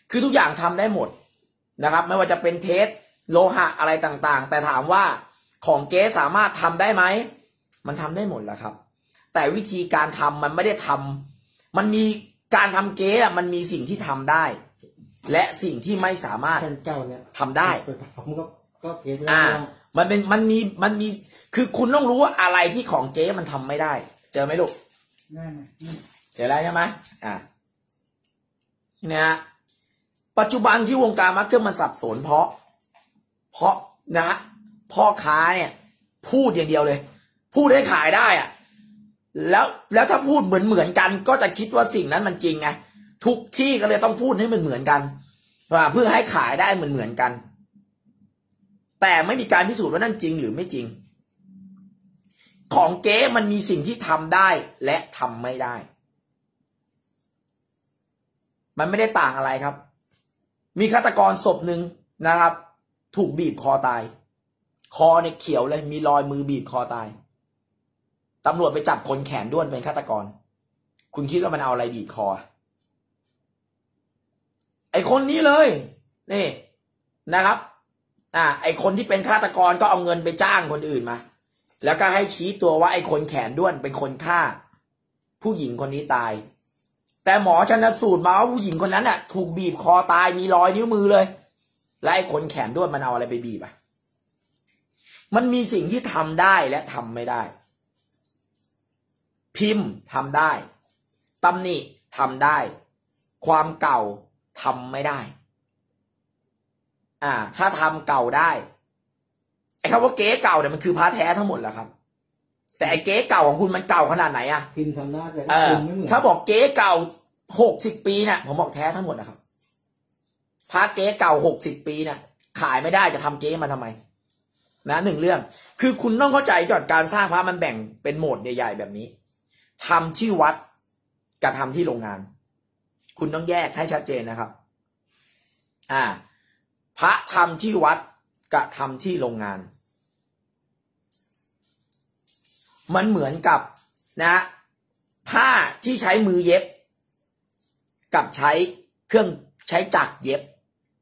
คือทุกอย่างทำได้หมดนะครับไม่ว่าจะเป็นเทสโลหะอะไรต่างๆแต่ถามว่าของเก๊สามารถทำได้ไหมมันทำได้หมดแหละครับแต่วิธีการทำมันไม่ได้ทำมันมีการทำเก๊มันมีสิ่งที่ทำได้และสิ่งที่ไม่สามารถทำได้ก็เทสแล้วมันมีคือคุณต้องรู้ว่าอะไรที่ของเก๊มันทำไม่ได้เจอไหมลูกเจอแล้วใช่ไหมเนี่ยปัจจุบันที่วงการมาร์เก็ตมันสับสนเพราะนะพ่อค้าเนี่ยพูดอย่างเดียวเลยพูดให้ขายได้อะแล้วถ้าพูดเหมือนกันก็จะคิดว่าสิ่งนั้นมันจริงไงทุกที่ก็เลยต้องพูดให้เหมือนกันว่าเพื่อให้ขายได้เหมือนกันแต่ไม่มีการพิสูจน์ว่านั่นจริงหรือไม่จริงของเก๊มันมีสิ่งที่ทำได้และทำไม่ได้มันไม่ได้ต่างอะไรครับมีฆาตกรศพหนึ่งนะครับถูกบีบคอตายคอเนี่ยเขียวเลยมีรอยมือบีบคอตายตำรวจไปจับคนแขนด้วนเป็นฆาตกรคุณคิดว่ามันเอาอะไรบีบคอไอคนนี้เลยนี่นะครับไอคนที่เป็นฆาตกรก็เอาเงินไปจ้างคนอื่นมาแล้วก็ให้ชี้ตัวว่าไอคนแขนด้วนเป็นคนฆ่าผู้หญิงคนนี้ตายแต่หมอชันสูตรมาว่าผู้หญิงคนนั้นถูกบีบคอตายมีรอยนิ้วมือเลยและไอคนแขนด้วนมันเอาอะไรไปบีบมันมีสิ่งที่ทำได้และทำไม่ได้พิมพ์ทำได้ตำหนิทำได้ความเก่าทำไม่ได้ถ้าทำเก่าได้ไอ้คำว่าเก๊เก่าเนี่ยมันคือพระแท้ทั้งหมดแหละครับแต่ไอ้เก๊เก่าของคุณมันเก่าขนาดไหนพิมพ์ทำได้แต่พิมพ์ไม่เหมือนถ้าบอกเก๊เก่า60 ปีเนี่ยผมบอกแท้ทั้งหมดนะครับพระเก๊เก่า60 ปีเนี่ยขายไม่ได้จะทำเก๊มาทำไมนะหนึ่งเรื่องคือคุณต้องเข้าใจก่อนการสร้างพระมันแบ่งเป็นโหมดใหญ่ๆแบบนี้ทำที่วัดกับทำที่โรงงานคุณต้องแยกให้ชัดเจนนะครับพระทำที่วัดกับทำที่โรงงานมันเหมือนกับผ้าที่ใช้มือเย็บกับใช้เครื่องใช้จักรเย็บ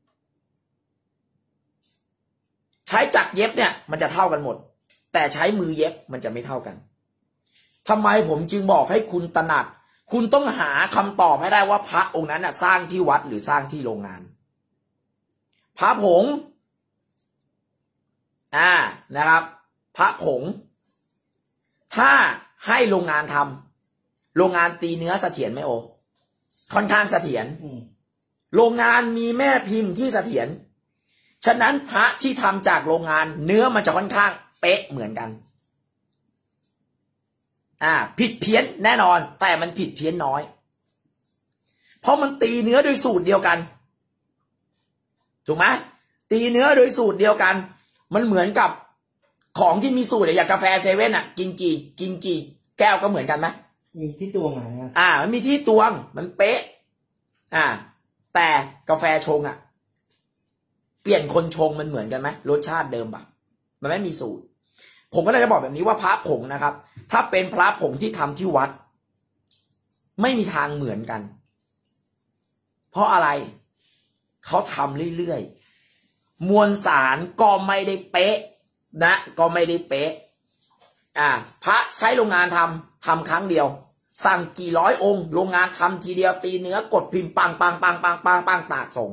ใช้จักรเย็บเนี่ยมันจะเท่ากันหมดแต่ใช้มือเย็บมันจะไม่เท่ากันทำไมผมจึงบอกให้คุณตระหนักคุณต้องหาคำตอบให้ได้ว่าพระองค์นั้นสร้างที่วัดหรือสร้างที่โรงงานพระผงนะครับพระผงถ้าให้โรงงานทำโรงงานตีเนื้อเสถียรไหมโอค่อนข้างเสถียรโรงงานมีแม่พิมพ์ที่เสถียรฉะนั้นพระที่ทำจากโรงงานเนื้อมันจะค่อนข้างเป๊ะเหมือนกันผิดเพี้ยนแน่นอนแต่มันผิดเพี้ยนน้อยเพราะมันตีเนื้อโดยสูตรเดียวกันถูกไหมตีเนื้อโดยสูตรเดียวกันมันเหมือนกับของที่มีสูตรอย่างกาแฟเซเว่นกินกี่แก้วก็เหมือนกันไหมมีที่ตวงไหมมันมีที่ตวงมันเป๊ะแต่กาแฟชงเปลี่ยนคนชงมันเหมือนกันไหมรสชาติเดิมมันไม่มีสูตรผมก็เลยจะบอกแบบนี้ว่าพระผงนะครับถ้าเป็นพระผงที่ทำที่วัดไม่มีทางเหมือนกันเพราะอะไรเขาทำเรื่อยๆมวลสารก็ไม่ได้เป๊ะก็ไม่ได้เป๊ะพระใช้โรงงานทำครั้งเดียวสั่งกี่ร้อยองค์โรงงานทำทีเดียวตีเนื้อกดพิมพ์ปังตากส่ง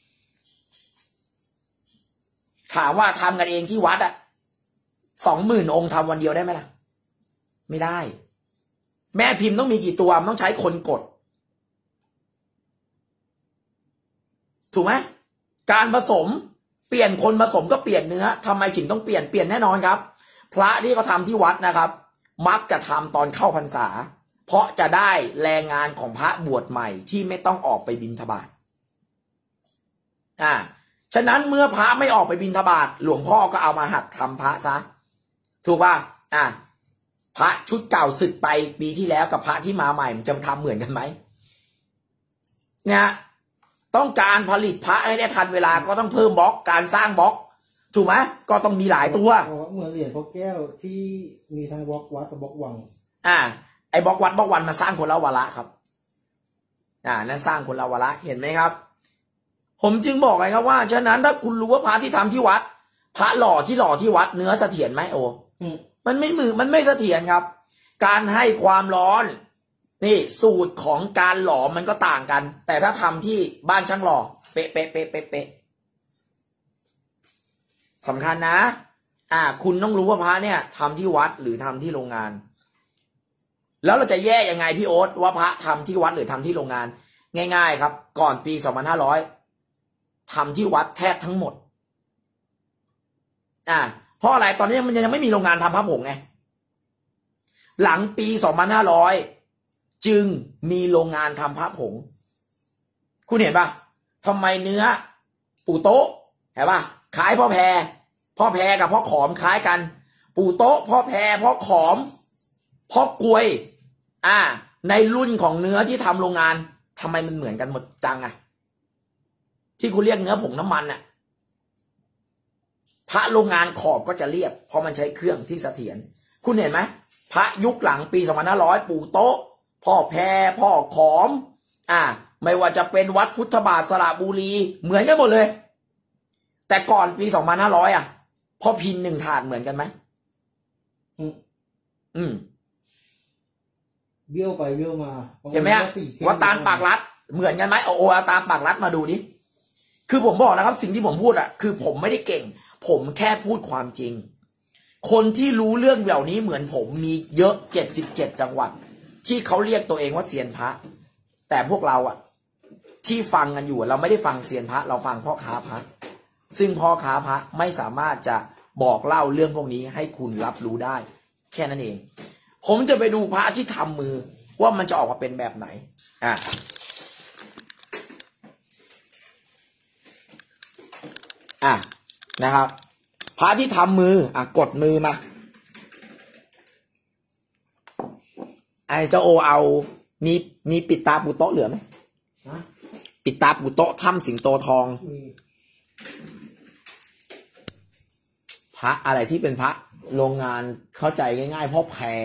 ถามว่าทำกันเองที่วัด20,000 องค์ทำวันเดียวได้ไหมล่ะไม่ได้แม่พิมพ์ต้องมีกี่ตัวต้องใช้คนกดถูกไหมการผสมเปลี่ยนคนผสมก็เปลี่ยนเนื้อทำไมถึงต้องเปลี่ยนแน่นอนครับพระที่เขาทำที่วัดนะครับมักจะทำตอนเข้าพรรษาเพราะจะได้แรงงานของพระบวชใหม่ที่ไม่ต้องออกไปบิณฑบาตฉะนั้นเมื่อพระไม่ออกไปบิณฑบาตหลวงพ่อก็เอามาหัดทำพระซะถูกป่ะพระชุดเก่าสึกไปปีที่แล้วกับพระที่มาใหม่มันจะทำเหมือนกันไหมต้องการผลิตพระให้ได้ทันเวลาก็ต้องเพิ่มบล็อกการสร้างบล็อกถูกไหมก็ต้องมีหลายตัวเหมือนเหรียญพระแก้วที่มีทั้งบล็อกวัดกับบล็อกวังไอ้บล็อกวัดบล็อกวันมาสร้างคนละวาระครับนั่นสร้างคนละวาระเห็นไหมครับผมจึงบอกไงครับว่าฉะนั้นถ้าคุณรู้ว่าพระที่ทำที่วัดพระหล่อที่วัดเนื้อเสถียรไหมโอมันไม่เสถียรครับการให้ความร้อนนี่สูตรของการหล่อมันก็ต่างกันแต่ถ้าทำที่บ้านช่างหล่อเป๊ะเป๊ะเป๊ะเป๊ะเป๊ะสำคัญนะคุณต้องรู้ว่าพระเนี่ยทำที่วัดหรือทำที่โรงงานแล้วเราจะแยกยังไงพี่โอ๊ตว่าพระทำที่วัดหรือทำที่โรงงานง่ายๆครับก่อนปี2500ทำที่วัดแทบทั้งหมดเพราะอะไรตอนนี้มันยังไม่มีโรงงานทำพระผงไงหลังปี2500จึงมีโรงงานทำพระผงคุณเห็นปะทำไมเนื้อปู่โต๊ะเห็นปะคล้ายพ่อแพรกับพ่อขอมคล้ายกันปู่โต๊ะพ่อแพรพ่อขอมพ่อกลวยในรุ่นของเนื้อที่ทำโรงงานทำไมมันเหมือนกันหมดจังที่คุณเรียกเนื้อผงน้ำมันพระโรงงานขอบก็จะเรียบเพราะมันใช้เครื่องที่เสถียรคุณเห็นไหมพระยุคหลังปี2500ปู่โต๊ะพ่อแพรพ่อขอมไม่ว่าจะเป็นวัดพุทธบาทสระบุรีเหมือนกันหมดเลยแต่ก่อนปี2500พ่อพิน1 ถาดเหมือนกันไหมเบี้ยวไปเบี้ยวมาเห็นไหมวัดตาลปากรัดเหมือนกันไหมเอาตาลปากรัดมาดูดิคือผมบอกนะครับสิ่งที่ผมพูดคือผมไม่ได้เก่งผมแค่พูดความจริงคนที่รู้เรื่องเหล่านี้เหมือนผมมีเยอะ77 จังหวัดที่เขาเรียกตัวเองว่าเซียนพระแต่พวกเราที่ฟังกันอยู่เราไม่ได้ฟังเซียนพระเราฟังพ่อค้าพระซึ่งพ่อค้าพระไม่สามารถจะบอกเล่าเรื่องพวกนี้ให้คุณรับรู้ได้แค่นั้นเองผมจะไปดูพระที่ทำมือว่ามันจะออกมาเป็นแบบไหนนะครับพระที่ทำมือกดมือมาเจ้าโอเอามีปิดตาปูโต๊ะเหลือไหมปิดตาปูโต๊ะถ้ำสิงโตทองพระอะไรที่เป็นพระโรงงานเข้าใจง่ายๆเพราะแผล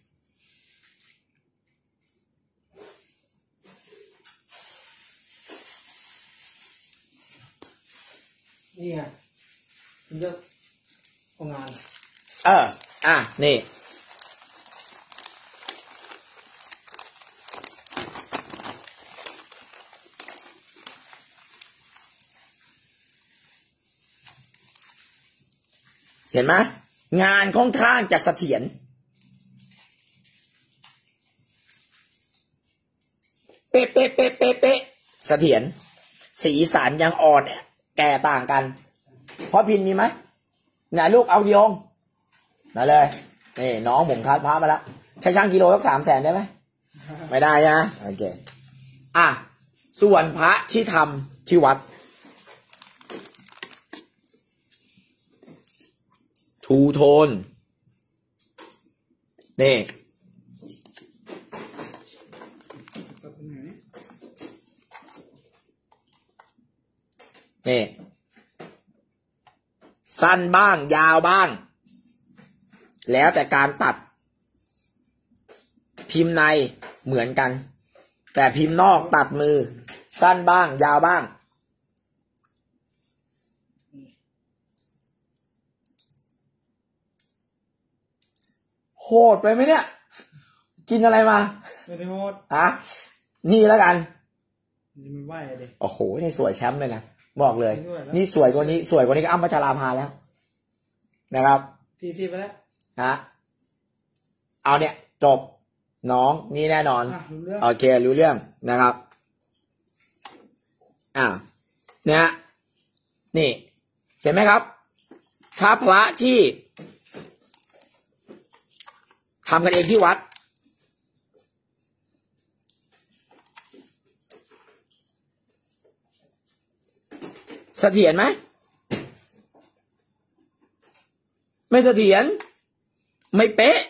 นี่ไงเลือกโรงงานนี่เห็นไหมงานค่อนข้างจะเสถียรเป๊ะเป๊ะเป๊ะเป๊ะเป๊ะเสถียรสีสันยังอ่อนแก่ต่างกันพ่อพินมีไหมไหนลูกเอากี่องค์มาเลยนี่น้องผมคัดพระมาแล้วใช้ช่างกิโลสัก300,000ได้ไหมไม่ได้นะโอเคส่วนพระที่ทำที่วัดทูโทนนี่สั้นบ้างยาวบ้างแล้วแต่การตัดพิมพ์ในเหมือนกันแต่พิมพ์นอกตัดมือสั้นบ้างยาวบ้างโหดไปไหมเนี่ยกินอะไรมาไม่ได้โหดนี่แล้วกันนี่มันไหวเลยโอ้โหนี่สวยแชมป์เลยนะบอกเลยนี่สวยกว่านี้ก็อ้ำพัชราภาแล้วนะครับ 40ไปแล้วเอาเนี่ยจบน้องนี่แน่นอนโอเครู้เรื่องนะครับเนี่ยนี่เห็นไหมครับถ้าพระที่ทำกันเองที่วัดเสถียรไหมไม่เสถียรไม่เป๊ะ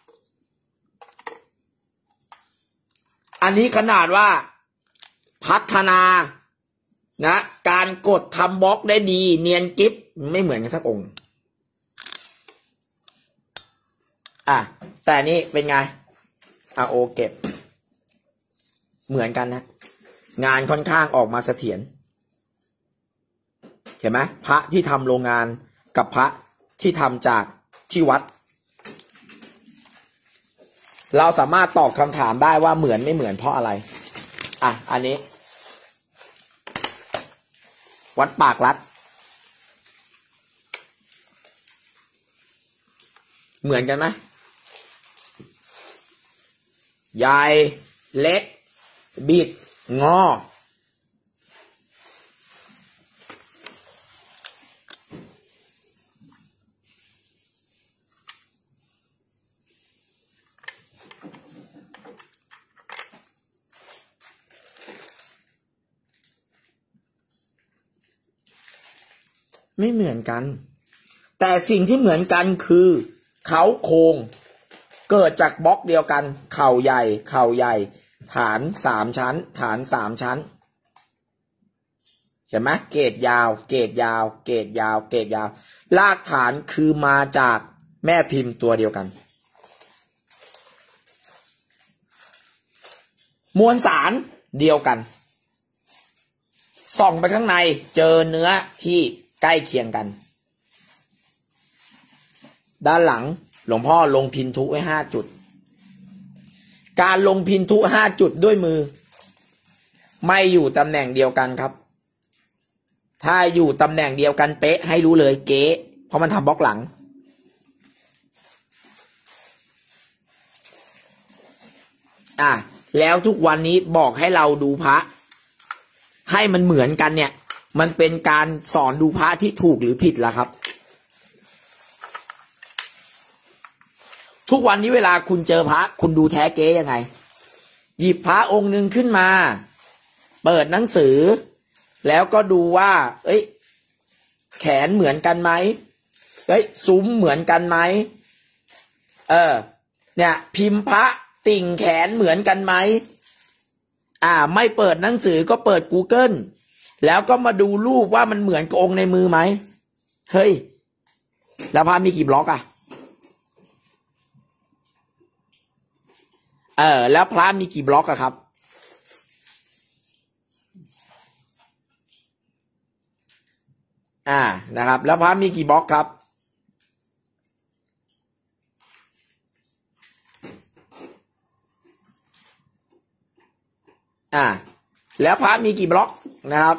อันนี้ขนาดว่าพัฒนาการกดทำบล็อกได้ดีเนียนกิ๊บไม่เหมือนกันสักองค์แต่นี่เป็นไงโอเก็บเหมือนกันนะงานค่อนข้างออกมาเสถียรเห็นไหมพระที่ทำโรงงานกับพระที่ทำจากที่วัดเราสามารถตอบคำถามได้ว่าเหมือนไม่เหมือนเพราะอะไรอ่ะอันนี้วัดปากลัดเหมือนกันไหมใหญ่เล็กบิดงอไม่เหมือนกันแต่สิ่งที่เหมือนกันคือเขาโครงเกิดจากบล็อกเดียวกันเข่าใหญ่ฐาน3 ชั้นฐาน3 ชั้นเห็นไหมเกรดยาวรากฐานคือมาจากแม่พิมพ์ตัวเดียวกันมวลสารเดียวกันส่องไปข้างในเจอเนื้อที่ใกล้เคียงกันด้านหลังหลวงพ่อลงพินทุไว้5 จุดการลงพินทุ5 จุดด้วยมือไม่อยู่ตำแหน่งเดียวกันครับถ้าอยู่ตำแหน่งเดียวกันเป๊ะให้รู้เลยเก๊เพราะมันทำบล็อกหลังแล้วทุกวันนี้บอกให้เราดูพระให้มันเหมือนกันเนี่ยมันเป็นการสอนดูพระที่ถูกหรือผิดล่ะครับทุกวันนี้เวลาคุณเจอพระคุณดูแท้เก๊ยังไงหยิบพระองค์หนึ่งขึ้นมาเปิดหนังสือแล้วก็ดูว่าแขนเหมือนกันไหมซุ้มเหมือนกันไหมเนี่ยพิมพ์พระติ่งแขนเหมือนกันไหมไม่เปิดหนังสือก็เปิด Google แล้วก็มาดูรูปว่ามันเหมือนกับองค์ในมือไหมเฮ้ยแล้วพระมีกี่บล็อกแล้วพระมีกี่บล็อกครับนะครับแล้วพระมีกี่บล็อกครับแล้วพระมีกี่บล็อกนะครับ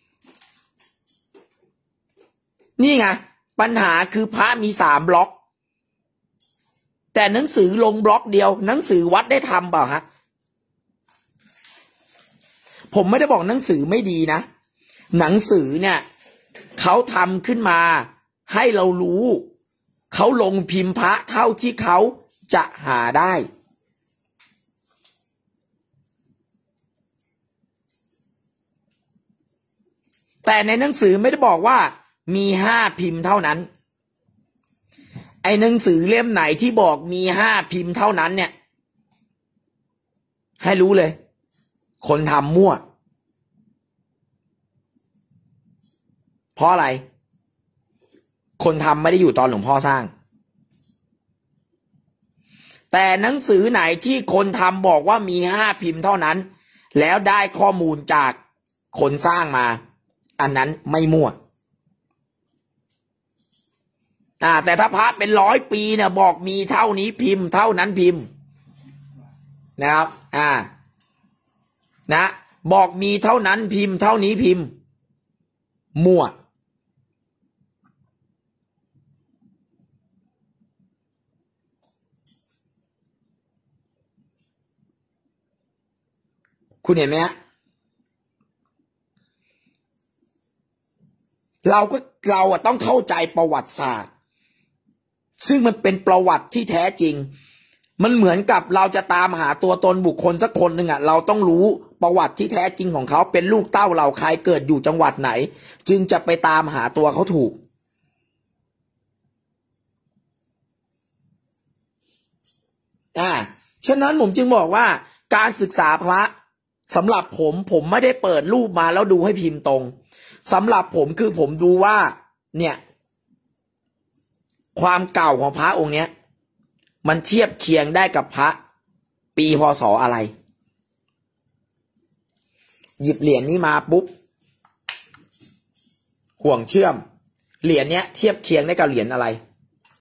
นี่ไงปัญหาคือพระมี3 บล็อกแต่หนังสือลงบล็อกเดียวหนังสือวัดได้ทำเปล่าฮะผมไม่ได้บอกหนังสือไม่ดีนะหนังสือเนี่ยเขาทำขึ้นมาให้เรารู้เขาลงพิมพ์พระเท่าที่เขาจะหาได้แต่ในหนังสือไม่ได้บอกว่ามี5 พิมพ์เท่านั้นไอ้หนังสือเล่มไหนที่บอกมี5 พิมพ์เท่านั้นเนี่ยให้รู้เลยคนทำมั่วเพราะอะไรคนทำไม่ได้อยู่ตอนหลวงพ่อสร้างแต่หนังสือไหนที่คนทำบอกว่ามี5 พิมพ์เท่านั้นแล้วได้ข้อมูลจากคนสร้างมาอันนั้นไม่มั่วแต่ถ้าพระเป็น100 ปีเนี่ยบอกมีเท่านี้พิมพ์เท่านั้นพิมพ์นะครับนะบอกมีเท่านั้นพิมพ์เท่านี้พิมพ์มั่วคุณเห็นไหมฮะเราต้องเข้าใจประวัติศาสตร์ซึ่งมันเป็นประวัติที่แท้จริงมันเหมือนกับเราจะตามหาตัวตนบุคคลสักคนหนึ่งเราต้องรู้ประวัติที่แท้จริงของเขาเป็นลูกเต้าเราใครเกิดอยู่จังหวัดไหนจึงจะไปตามหาตัวเขาถูกฉะนั้นผมจึงบอกว่าการศึกษาพระสำหรับผมไม่ได้เปิดรูปมาแล้วดูให้พิมพ์ตรงสำหรับผมคือผมดูว่าเนี่ยความเก่าของพระองค์เนี้ยมันเทียบเคียงได้กับพระปีพ.ศ.อะไรหยิบเหรียญนี้มาปุ๊บห่วงเชื่อม เหรียญเนี้ยเทียบเคียงได้กับเหรียญอะไร